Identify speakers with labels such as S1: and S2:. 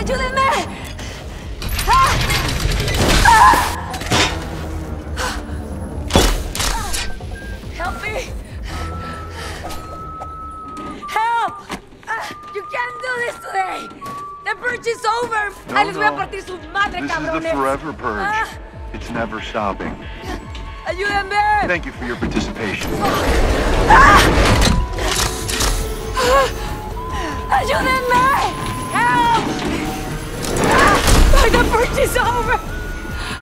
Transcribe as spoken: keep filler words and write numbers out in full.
S1: ¡Ayúdenme! ¡Ah! ¡Ah! Help me! Help! Ah, you can't do this today! The purge is over!
S2: No,
S1: ¡Ay, les voy a
S2: no.
S1: partir sus madres,
S2: This is
S1: cabrones!
S2: the forever purge.
S1: Ah.
S2: It's never stopping.
S1: ¡Ayúdenme!
S2: Thank you for your participation.
S1: ¡Ayúdenme! Help! Ah, the purge is over!